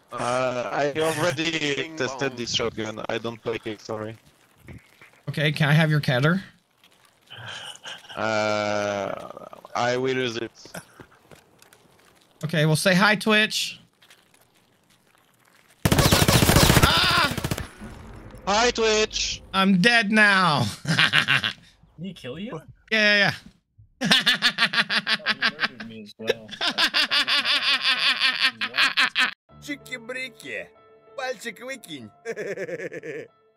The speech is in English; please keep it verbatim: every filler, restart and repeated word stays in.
Uh, I already tested this shotgun. I don't like it, sorry. Okay, can I have your cutter? Uh, I will use it. Okay, well say hi, Twitch. Ah! Hi, Twitch! I'm dead now. Did he kill you? Yeah, yeah, yeah. Oh, he murdered me as well. Чики-брики, пальчик выкинь.